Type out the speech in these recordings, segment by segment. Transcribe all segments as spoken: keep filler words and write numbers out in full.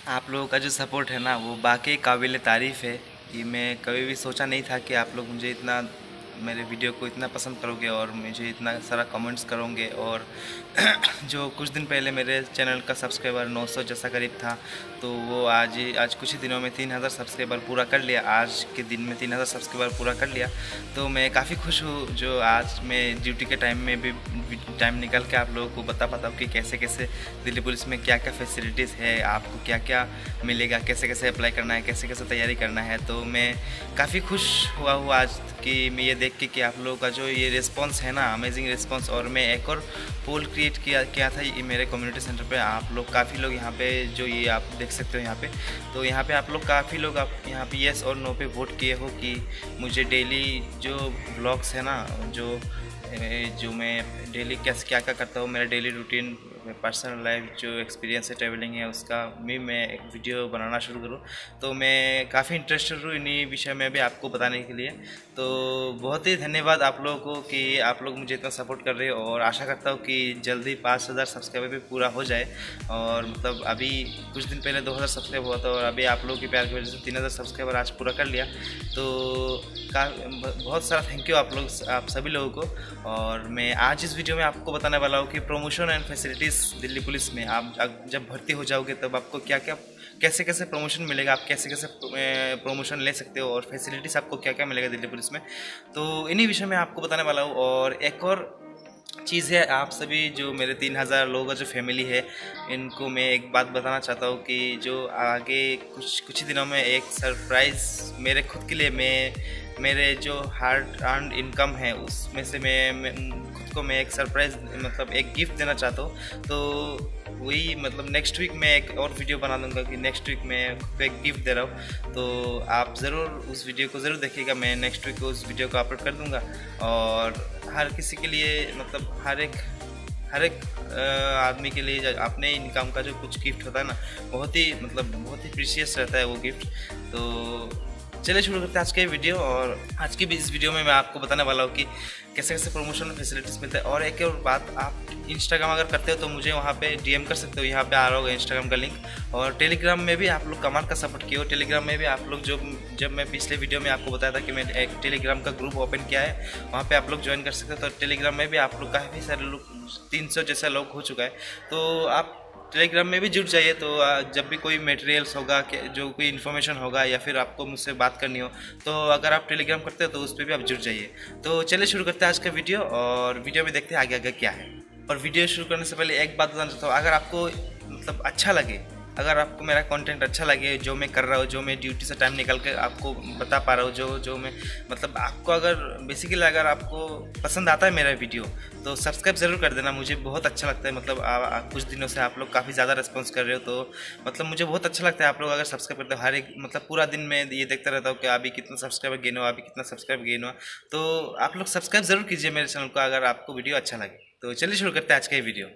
आप लोगों का जो सपोर्ट है ना वो वाकई काबिल तारीफ़ है। कि मैं कभी भी सोचा नहीं था कि आप लोग मुझे इतना मेरे वीडियो को इतना पसंद करोगे और मुझे इतना सारा कमेंट्स करोगे। और जो कुछ दिन पहले मेरे चैनल का सब्सक्राइबर नौ सौ जैसा करीब था, तो वो आज ही आज कुछ ही दिनों में तीन हज़ार सब्सक्राइबर पूरा कर लिया। आज के दिन में तीन हज़ार सब्सक्राइबर पूरा कर लिया, तो मैं काफ़ी खुश हूँ। जो आज मैं ड्यूटी के टाइम में भी टाइम निकल के आप लोगों को बता पाता हूँ कि कैसे कैसे दिल्ली पुलिस में क्या क्या फैसिलिटीज़ है, आपको क्या क्या मिलेगा, कैसे कैसे अप्लाई करना है, कैसे कैसे तैयारी करना है। तो मैं काफ़ी खुश हुआ हूँ आज कि मैं ये देख के कि आप लोगों का जो ये रिस्पांस है ना, अमेजिंग रिस्पांस। और मैं एक और पोल क्रिएट किया किया था ये मेरे कम्युनिटी सेंटर पे। आप लोग काफ़ी लोग यहाँ पे जो ये आप देख सकते हो यहाँ पे, तो यहाँ पे आप लोग काफ़ी लोग आप यहाँ पे यस और नो पे वोट किए हो कि मुझे डेली जो ब्लॉग्स है ना, जो जो मैं डेली कैसे क्या क्या करता हूँ, मेरा डेली रूटीन, पर्सनल लाइफ जो एक्सपीरियंस है ट्रैवलिंग है, उसका भी मैं एक वीडियो बनाना शुरू करूँ। तो मैं काफ़ी इंटरेस्टेड हूँ इन्हीं विषय में भी आपको बताने के लिए। तो बहुत ही धन्यवाद आप लोगों को कि आप लोग मुझे इतना सपोर्ट कर रहे हो, और आशा करता हूँ कि जल्दी पाँच हज़ार सब्सक्राइबर भी पूरा हो जाए। और मतलब अभी कुछ दिन पहले दो हज़ार सब्सक्राइबर हुआ था, और अभी आप लोगों के प्यार की वजह से तीन हज़ार सब्सक्राइबर आज पूरा कर लिया। तो का बहुत सारा थैंक यू आप लोग, आप सभी लोगों को। और मैं आज इस वीडियो में आपको बताने वाला हूँ कि promotion and facilities Delhi police में आप जब भर्ती हो जाओगे तब आपको क्या क्या कैसे कैसे प्रमोशन मिलेगा, आप कैसे कैसे प्रमोशन ले सकते हो, और फैसिलिटीज़ आपको क्या क्या मिलेगा दिल्ली पुलिस में। तो इन्हीं विषय में आपको बताने वाला हूँ। और एक और चीज़ है, आप सभी जो मेरे तीन हज़ार लोगों का जो फैमिली है, इनको मैं एक बात बताना चाहता हूँ कि जो आगे कुछ कुछ ही दिनों में एक सरप्राइज़ मेरे खुद के लिए, मैं मेरे जो हार्ड अर्नड इनकम है उसमें से मैं, मैं खुद को मैं एक सरप्राइज़ मतलब एक गिफ्ट देना चाहता हूँ। तो वही मतलब नेक्स्ट वीक मैं एक और वीडियो बना दूंगा कि नेक्स्ट वीक मैं खुद को एक गिफ्ट दे रहा हूँ। तो आप ज़रूर उस वीडियो को ज़रूर देखिएगा, मैं नेक्स्ट वीक को उस वीडियो को अपलोड कर दूंगा। और हर किसी के लिए मतलब हर एक हर एक आदमी के लिए अपने इनकम का जो कुछ गिफ्ट होता है ना, बहुत ही मतलब बहुत ही प्रीशियस रहता है वो गिफ्ट। तो चलिए शुरू करते हैं आज के वीडियो। और आज की भी इस वीडियो में मैं आपको बताने वाला हूँ कि कैसे कैसे प्रमोशन फैसिलिटीज़ मिलते हैं। और एक और बात, आप इंस्टाग्राम अगर करते हो तो मुझे वहाँ पे डीएम कर सकते हो, यहाँ पे आ रहा होगा इंस्टाग्राम का लिंक। और टेलीग्राम में भी आप लोग कमाल का सपोर्ट किए हो। टेलीग्राम में भी आप लोग जो जब मैं पिछले वीडियो में आपको बताया था कि मैं एक टेलीग्राम का ग्रुप ओपन किया है, वहाँ पर आप लोग ज्वाइन कर सकते हो। तो टेलीग्राम में भी आप लोग काफ़ी सारे लोग, तीन सौ जैसा लोग हो चुका है। तो आप टेलीग्राम में भी जुड़ जाइए। तो जब भी कोई मटेरियल्स होगा, जो कोई इन्फॉर्मेशन होगा, या फिर आपको मुझसे बात करनी हो, तो अगर आप टेलीग्राम करते हो तो उस पर भी आप जुड़ जाइए। तो चलिए शुरू करते हैं आज का वीडियो, और वीडियो में देखते हैं आगे आगे क्या है। और वीडियो शुरू करने से पहले एक बात बताना चाहता हूँ, अगर आपको मतलब अच्छा लगे, अगर आपको मेरा कंटेंट अच्छा लगे, जो मैं कर रहा हूँ, जो मैं ड्यूटी से टाइम निकाल के आपको बता पा रहा हूँ, जो जो मैं मतलब आपको अगर बेसिकली अगर आपको पसंद आता है मेरा वीडियो, तो सब्सक्राइब ज़रूर कर देना। मुझे बहुत अच्छा लगता है, मतलब आ, आ, कुछ दिनों से आप लोग काफ़ी ज़्यादा रिस्पॉन्स कर रहे हो, तो मतलब मुझे बहुत अच्छा लगता है आप लोग अगर सब्सक्राइब करते हो। हर एक मतलब पूरा दिन में ये देखता रहता हूँ कि अभी कितना सब्सक्राइबर गेन हुआ, अभी कितना सब्सक्राइब गेन हुआ। तो आप लोग सब्सक्राइब ज़रूर कीजिए मेरे चैनल को अगर आपको वीडियो अच्छा लगे। तो चलिए शुरू करते हैं आज का ये वीडियो।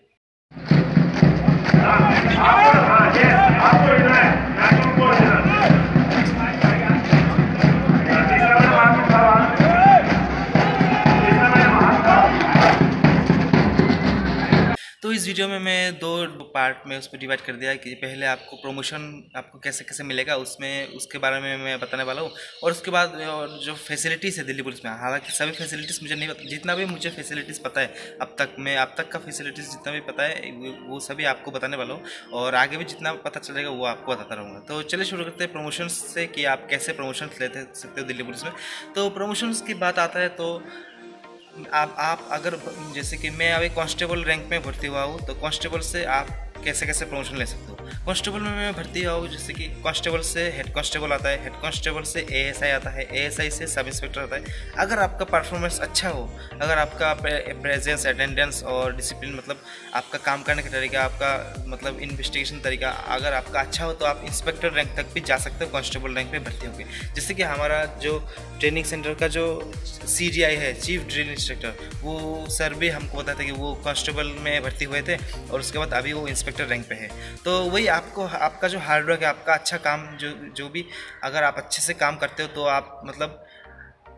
तो इस वीडियो में मैं दो पार्ट में उसको डिवाइड कर दिया कि पहले आपको प्रमोशन आपको कैसे कैसे मिलेगा उसमें, उसके बारे में मैं बताने वाला हूँ। और उसके बाद जो फैसिलिटीज़ है दिल्ली पुलिस में, हालांकि सभी फैसिलिटीज़ मुझे नहीं पता, जितना भी मुझे फैसिलिटीज़ पता है अब तक, मैं अब तक का फैसिलिटीज़ जितना भी पता है वो सभी आपको बताने वाला हूँ। और आगे भी जितना पता चलेगा वो आपको बताता रहूँगा। तो चलिए शुरू करते हैं प्रमोशन से कि आप कैसे प्रमोशन लेते सकते हो दिल्ली पुलिस में। तो प्रमोशंस की बात आता है तो आप आप अगर जैसे कि मैं अभी कांस्टेबल रैंक में भर्ती हुआ हूँ, तो कांस्टेबल से आप कैसे कैसे प्रमोशन ले सकते हो। कांस्टेबल में मैं भर्ती हुआ हूँ, जैसे कि कांस्टेबल से हेड कांस्टेबल आता है, हेड कांस्टेबल से एएसआई आता है, एएसआई से सब इंस्पेक्टर आता है। अगर आपका परफॉर्मेंस अच्छा हो, अगर आपका प्रेजेंस, अटेंडेंस और डिसिप्लिन, मतलब आपका काम करने का तरीका, आपका मतलब इन्वेस्टिगेशन तरीका अगर आपका अच्छा हो, तो आप इंस्पेक्टर रैंक तक भी जा सकते हो कांस्टेबल रैंक में भर्ती होकर। जैसे कि हमारा जो ट्रेनिंग सेंटर का जो सीजीआई है, चीफ ड्रिल इंस्ट्रक्टर, वो सर भी हमको बताते कि वो कांस्टेबल में भर्ती हुए थे और उसके बाद अभी वो इंस्पेक्टर रैंक पे है। तो वही आपको आपका जो हार्डवर्क है, आपका अच्छा काम, जो जो भी अगर आप अच्छे से काम करते हो तो आप मतलब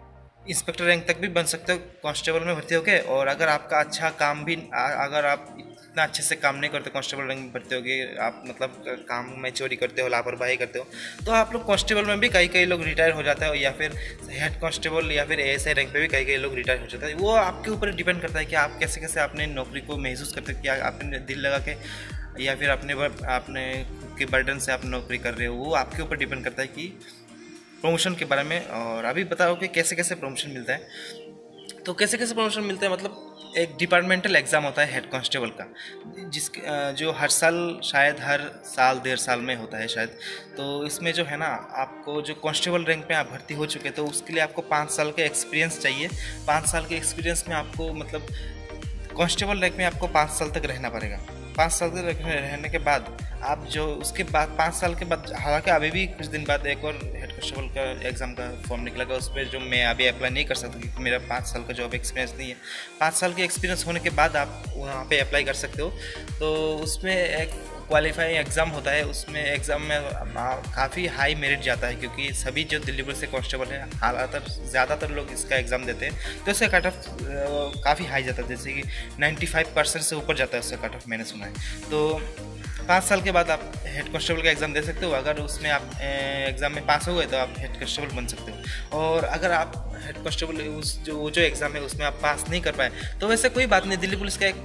इंस्पेक्टर रैंक तक भी बन सकते हो कांस्टेबल में भर्ती होके। और अगर आपका अच्छा काम भी, अगर आप इतना अच्छे से काम नहीं करते कांस्टेबल रैंक में भर्ती होगे, आप मतलब काम में चोरी करते हो, लापरवाही करते हो, तो आप लोग कांस्टेबल में भी कई कई लोग रिटायर हो जाते हो, या फिर हेड कांस्टेबल या फिर एएसआई रैंक पे भी कई कई लोग रिटायर हो जाते हैं। वो आपके ऊपर डिपेंड करता है कि आप कैसे कैसे अपने नौकरी को महसूस करते हो, कि आपने दिल लगा के या फिर अपने अपने खुद के बर्डन से आप नौकरी कर रहे हो। वो आपके ऊपर डिपेंड करता है कि प्रमोशन के बारे में। और अभी बताओ कि कैसे कैसे प्रमोशन मिलता है। तो कैसे कैसे प्रमोशन मिलता है, मतलब एक डिपार्टमेंटल एग्ज़ाम होता है हेड कांस्टेबल का, जिसके जो हर साल, शायद हर साल डेढ़ साल में होता है शायद। तो इसमें जो है ना, आपको जो कांस्टेबल रैंक में आप भर्ती हो चुके, तो उसके लिए आपको पाँच साल का एक्सपीरियंस चाहिए। पाँच साल के एक्सपीरियंस में आपको मतलब कांस्टेबल रैंक में आपको पाँच साल तक रहना पड़ेगा। पाँच साल तक रहने के बाद आप जो उसके बाद पाँच साल के बाद, हालांकि अभी भी कुछ दिन बाद एक और हेड कांस्टेबल का एग्ज़ाम का फॉर्म निकलेगा, उस पर जो मैं अभी अप्लाई नहीं कर सकता क्योंकि मेरा पाँच साल का जॉब एक्सपीरियंस नहीं है। पाँच साल के एक्सपीरियंस होने के बाद आप वहाँ पे अप्लाई कर सकते हो। तो उसमें एक क्वालिफाइंग एग्ज़ाम होता है। उसमें एग्ज़ाम में काफ़ी हाई मेरिट जाता है, क्योंकि सभी जो दिल्ली पुलिस के कांस्टेबल हैं, ज़्यादातर ज़्यादातर लोग इसका एग्ज़ाम देते हैं, तो इसका कट ऑफ काफ़ी हाई जाता है, जैसे कि पचानवे परसेंट से ऊपर जाता है उसका कट ऑफ, मैंने सुना है। तो पाँच साल के बाद आप हेड कांस्टेबल का एग्ज़ाम दे सकते हो। अगर उसमें आप एग्ज़ाम में पास हो गए तो आप हेड कांस्टेबल बन सकते हो। और अगर आप हेड कांस्टेबल उस जो वो जो एग्ज़ाम है उसमें आप पास नहीं कर पाए, तो वैसे कोई बात नहीं। दिल्ली पुलिस का एक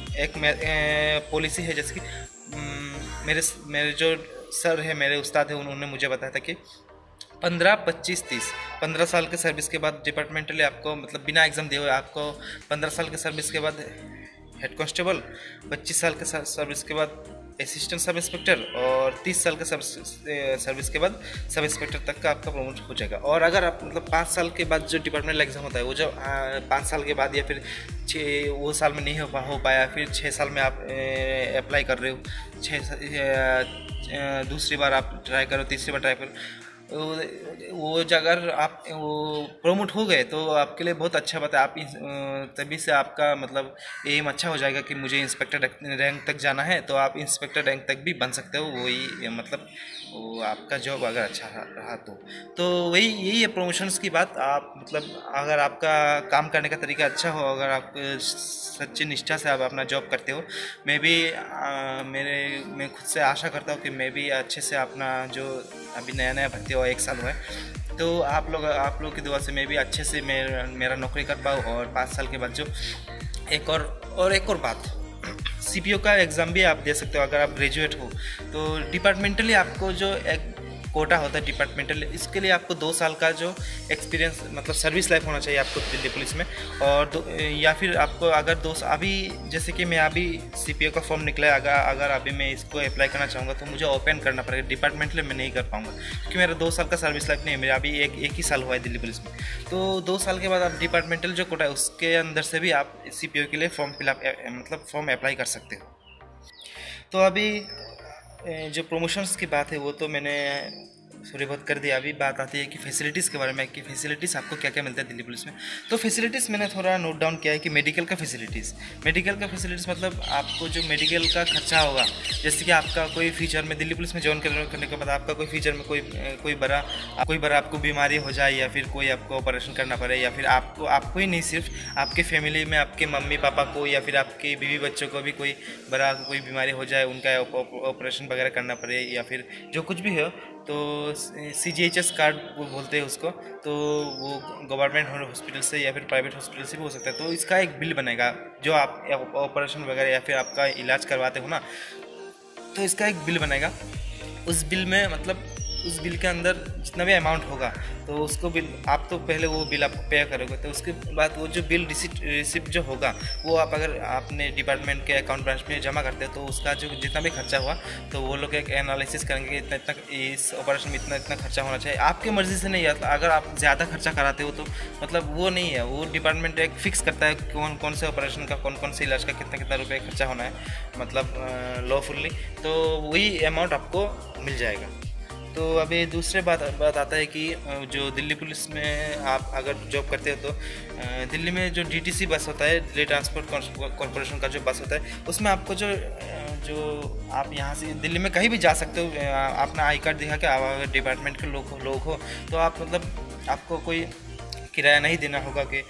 एक पॉलिसी है, जैसे कि मेरे मेरे जो सर है, मेरे उस्ताद है, उन्होंने मुझे बताया था कि पंद्रह पच्चीस तीस पंद्रह साल के सर्विस के बाद डिपार्टमेंटली आपको, मतलब बिना एग्ज़ाम दिए हुए आपको पंद्रह साल के सर्विस के बाद हेड कांस्टेबल, पच्चीस साल के सर्विस के बाद असिस्टेंट सब इंस्पेक्टर, और तीस साल के सर्विस के बाद सब इंस्पेक्टर तक का आपका प्रमोट हो जाएगा। और अगर आप मतलब पाँच साल के बाद जो डिपार्टमेंटल एग्ज़ाम होता है, वो जब पाँच साल के बाद या फिर छः वो साल में नहीं हो पा हो पाया, फिर छः साल में आप अप्लाई कर रहे हो, छः दूसरी बार आप ट्राई करो, तीसरी बार ट्राई करो, वो अगर आप वो प्रमोट हो गए तो आपके लिए बहुत अच्छा बात है। आप तभी से आपका मतलब एम अच्छा हो जाएगा कि मुझे इंस्पेक्टर रैंक तक जाना है, तो आप इंस्पेक्टर रैंक तक भी बन सकते हो। वही मतलब वो आपका जॉब अगर अच्छा रहा तो तो वही यही है प्रमोशंस की बात। आप मतलब अगर आपका काम करने का तरीका अच्छा हो, अगर आप सच्ची निष्ठा से आप अपना जॉब करते हो, मैं भी आ, मेरे मैं खुद से आशा करता हूँ कि मैं भी अच्छे से अपना जो अभी नया नया भर्ती हुआ एक साल हुआ है, तो आप लोग आप लोग की दुआ से मैं भी अच्छे से मेरा मेरा नौकरी कर पाऊँ। और पाँच साल के बाद जो एक और और एक और बात, सीपीओ का एग्ज़ाम भी आप दे सकते हो अगर आप ग्रेजुएट हो। तो डिपार्टमेंटली आपको जो एक कोटा होता है डिपार्टमेंटल, इसके लिए आपको दो साल का जो एक्सपीरियंस मतलब सर्विस लाइफ होना चाहिए आपको दिल्ली पुलिस में। और दो या फिर आपको अगर दो अभी जैसे कि मैं अभी सीपीओ का फॉर्म निकला है, अगर अगर अभी मैं इसको अप्लाई करना चाहूँगा तो मुझे ओपन करना पड़ेगा, डिपार्टमेंटल मैं नहीं कर पाऊँगा क्योंकि मेरा दो साल का सर्विस लाइफ नहीं है, मेरा अभी एक एक ही साल हुआ है दिल्ली पुलिस में। तो दो साल के बाद आप डिपार्टमेंटल जो कोटा है उसके अंदर से भी आप सीपीओ के लिए फॉर्म फिलअप मतलब फॉर्म अप्लाई कर सकते हो। तो अभी जो प्रमोशंस की बात है वो तो मैंने थोड़ी बहुत कर दिया। अभी बात आती है कि फैसिलिटीज़ के बारे में, कि फैसिलिटीज़ आपको क्या क्या मिलता है दिल्ली पुलिस में। तो फैसिलिटीज़ मैंने थोड़ा नोट डाउन किया है कि मेडिकल का फैसिलिटीज़ मेडिकल का फैसिलिटीज़ मतलब आपको जो मेडिकल का खर्चा होगा, जैसे कि आपका कोई फ्यूचर में दिल्ली पुलिस में ज्वाइन करने के बाद आपका कोई फ्यूचर में कोई कोई बड़ा कोई बड़ा आपको बीमारी हो जाए, या फिर कोई आपको ऑपरेशन करना पड़े, या फिर आपको आपको ही नहीं सिर्फ आपके फैमिली में आपके मम्मी पापा को या फिर आपके बीवी बच्चों को भी कोई बड़ा कोई बीमारी हो जाए, उनका ऑपरेशन वगैरह करना पड़े, या फिर जो कुछ भी हो, तो C G H S card वो बोलते हैं उसको, तो वो गवर्नमेंट हॉस्पिटल से या फिर प्राइवेट हॉस्पिटल से भी हो सकता है। तो इसका एक बिल बनेगा जो आप ऑपरेशन वगैरह या फिर आपका इलाज करवाते हो ना, तो इसका एक बिल बनेगा। उस बिल में मतलब उस बिल के अंदर जितना भी अमाउंट होगा तो उसको बिल आप तो पहले वो बिल आपको पे करोगे, तो उसके बाद वो जो बिल रिसिप्ट रिसिप्ट जो होगा वो आप अगर आपने डिपार्टमेंट के अकाउंट ब्रांच में जमा करते हो तो उसका जो जितना भी खर्चा हुआ तो वो लोग एक एनालिसिस करेंगे इतना इतना इस ऑपरेशन में इतना इतना खर्चा होना चाहिए। आपके मर्ज़ी से नहीं आता, अगर आप ज़्यादा खर्चा कराते हो तो मतलब वो नहीं है, वो डिपार्टमेंट एक फिक्स करता है कौन कौन से ऑपरेशन का कौन कौन से इलाज का कितना कितना रुपये खर्चा होना है मतलब लॉफुली, तो वही अमाउंट आपको मिल जाएगा। तो अभी दूसरे बात बात आता है कि जो दिल्ली पुलिस में आप अगर जॉब करते हो तो दिल्ली में जो डी टी सी बस होता है, दिल्ली ट्रांसपोर्ट कॉरपोरेशन का जो बस होता है, उसमें आपको जो जो आप यहाँ से दिल्ली में कहीं भी जा सकते हो, अपना आई कार्ड दिखा के, अगर डिपार्टमेंट के लोग लोग हो तो आप मतलब आपको कोई किराया नहीं देना होगा कि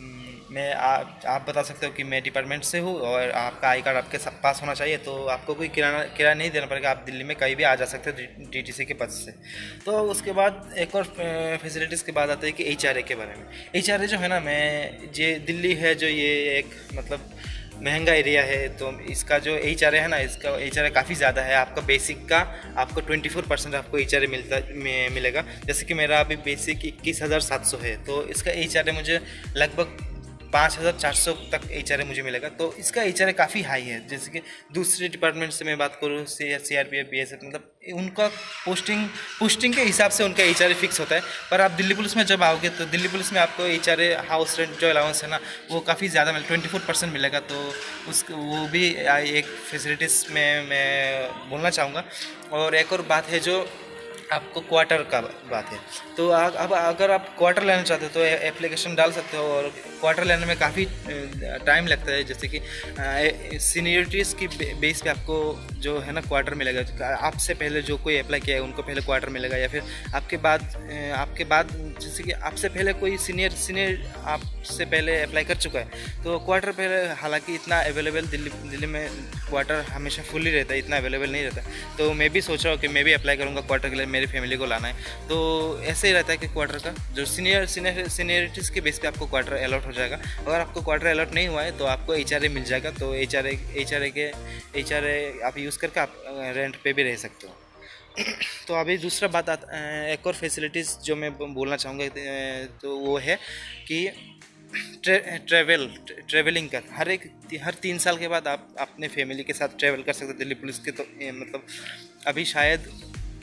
मैं आप आप बता सकते हो कि मैं डिपार्टमेंट से हूँ और आपका आई कार्ड आपके पास होना चाहिए, तो आपको कोई किराया किराया नहीं देना पड़ेगा, आप दिल्ली में कहीं भी आ जा सकते हो डीटीसी के पद से। तो उसके बाद एक और फैसिलिटीज़ के बाद आता है कि एचआरए के बारे में। एचआरए जो है ना, मैं ये दिल्ली है जो ये एक मतलब महंगा एरिया है, तो इसका जो एच आर ए है ना, इसका एच आर ए काफ़ी ज़्यादा है। आपका बेसिक का आपको चौबीस परसेंट आपको एच आर ए मिलता मिलेगा। जैसे कि मेरा अभी बेसिक इक्कीस हज़ार सात सौ है, तो इसका एच आर ए मुझे लगभग पाँच हज़ार चार सौ तक एच आर ए मुझे मिलेगा। तो इसका एच आर ए काफ़ी हाई है। जैसे कि दूसरे डिपार्टमेंट से मैं बात करूँ, C C R P F, B S F, मतलब उनका पोस्टिंग पोस्टिंग के हिसाब से उनका एच आर ए फिक्स होता है। पर आप दिल्ली पुलिस में जब आओगे तो दिल्ली पुलिस में आपको H R A house rent जो अलाउंस है ना, वो काफ़ी ज़्यादा मिले ट्वेंटी फोर परसेंट मिलेगा। तो उस वो भी एक फैसिलिटीज़ में मैं बोलना चाहूँगा। और एक और बात है जो आपको क्वार्टर का बात है, तो अब अगर आप क्वार्टर लेना चाहते हो तो एप्लीकेशन डाल सकते हो, और क्वार्टर लेने में काफ़ी टाइम लगता है। जैसे कि सीनियरिटीज़ की बेस पे आपको जो है ना क्वार्टर मिलेगा। आपसे पहले जो कोई अप्लाई किया है उनको पहले क्वार्टर मिलेगा, या फिर आपके बाद आपके बाद जैसे कि आपसे पहले कोई सीनियर सीनियर आपसे पहले अप्लाई कर चुका है तो क्वार्टर पहले, हालांकि इतना अवेलेबल दिल्ली दिल्ली में क्वार्टर हमेशा फुल ही रहता है, इतना अवेलेबल नहीं रहता। तो मैं भी सोच रहा हूँ कि मैं भी अप्लाई करूँगा क्वार्टर के लिए, मेरी फैमिली को लाना है। तो ऐसे ही रहता है कि क्वार्टर का जो सीनियर सीनियर सीनियरिटीज़ के बेस पे आपको क्वार्टर अलॉट हो जाएगा। अगर आपको क्वार्टर अलॉट नहीं हुआ है तो आपको एच आर ए मिल जाएगा। तो H R A H R A के एच आर ए आप यूज़ करके आप रेंट पे भी रह सकते हो। तो अभी दूसरा बात आता, एक और फैसिलिटीज़ जो मैं बोलना चाहूँगा तो वो है कि ट्रे, ट्रेवल ट्रेवलिंग का हर एक हर तीन साल के बाद आप अपने फैमिली के साथ ट्रैवल कर सकते हैं दिल्ली पुलिस के। तो मतलब अभी शायद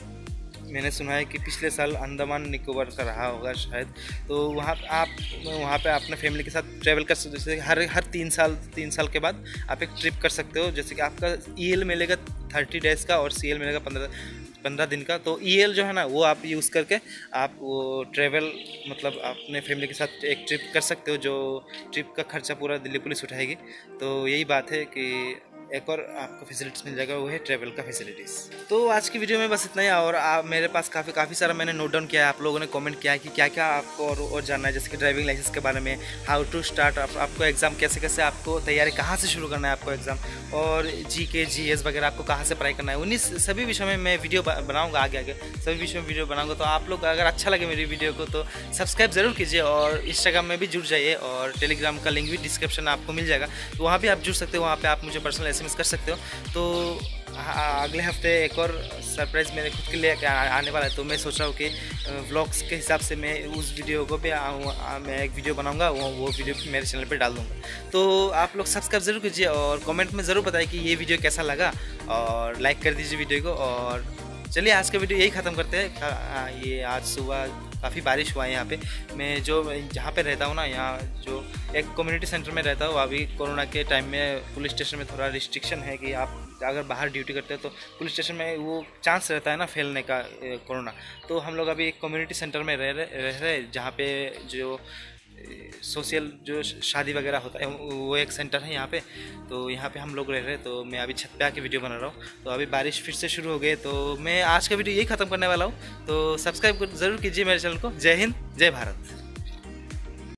मैंने सुना है कि पिछले साल अंडमान निकोबार का रहा होगा शायद, तो वहाँ आप वहाँ पे अपने फैमिली के साथ ट्रैवल कर सकते हो। जैसे हर हर तीन साल तीन साल के बाद आप एक ट्रिप कर सकते हो। जैसे कि आपका ई एल मिलेगा थर्टी डेज़ का और सी एल मिलेगा पंद्रह पंद्रह दिन का। तो ई एल जो है ना वो आप यूज़ करके आप वो ट्रैवल मतलब अपने फैमिली के साथ एक ट्रिप कर सकते हो, जो ट्रिप का खर्चा पूरा दिल्ली पुलिस उठाएगी। तो यही बात है कि एक और आपको फैसिलिटीज़ मिल जाएगा, वो है ट्रैवल का फैसिलिटीज़। तो आज की वीडियो में बस इतना ही। और आप मेरे पास काफ़ी काफ़ी सारा मैंने नोट डाउन किया है, आप लोगों ने कमेंट किया है कि क्या क्या आपको और, और जानना है। जैसे कि ड्राइविंग लाइसेंस के बारे में, हाउ टू स्टार्ट, आप, आपको एग्ज़ाम कैसे कैसे आपको तैयारी कहाँ से शुरू करना है आपको एग्ज़ाम, और जी के जी एस वगैरह आपको कहाँ से पढ़ाई करना है, उन्हीं सभी विषयों में मैं वीडियो बनाऊँगा आगे आगे सभी विषयों में वीडियो बनाऊँगा। तो आप लोग अगर अच्छा लगे मेरी वीडियो को तो सब्सक्राइब ज़रूर कीजिए, और इंस्टाग्राम में भी जुड़ जाइए, और टेलीग्राम का लिंक भी डिस्क्रिप्शन आपको मिल जाएगा, तो वहाँ भी आप जुड़ सकते हो। वहाँ पर आप मुझे पर्सनल एस एम एस कर सकते हो। तो अगले हफ्ते एक और सरप्राइज़ मेरे खुद के लिए आने वाला है। तो मैं सोच रहा हूँ कि व्लॉग्स के हिसाब से मैं उस वीडियो को भी मैं एक वीडियो बनाऊंगा, वो वो वीडियो मेरे चैनल पे डाल दूंगा। तो आप लोग सब्सक्राइब ज़रूर कीजिए, और कमेंट में ज़रूर बताइए कि ये वीडियो कैसा लगा, और लाइक कर दीजिए वीडियो को। और चलिए आज का वीडियो यही ख़त्म करते हैं। ये आज सुबह काफ़ी बारिश हुआ है यहाँ पे। मैं जो जहाँ पे रहता हूँ ना, यहाँ जो एक कम्युनिटी सेंटर में रहता हूँ। अभी कोरोना के टाइम में पुलिस स्टेशन में थोड़ा रिस्ट्रिक्शन है कि आप अगर बाहर ड्यूटी करते हो तो पुलिस स्टेशन में वो चांस रहता है ना फैलने का कोरोना। तो हम लोग अभी एक कम्युनिटी सेंटर में रह रहे रह रहे जहाँ पे जो सोशल जो शादी वगैरह होता है वो एक सेंटर है यहाँ पे। तो यहाँ पे हम लोग रह रहे हैं। तो मैं अभी छत पे आके वीडियो बना रहा हूँ। तो अभी बारिश फिर से शुरू हो गई, तो मैं आज का वीडियो यही ख़त्म करने वाला हूँ। तो सब्सक्राइब ज़रूर कीजिए मेरे चैनल को। जय हिंद, जय भारत।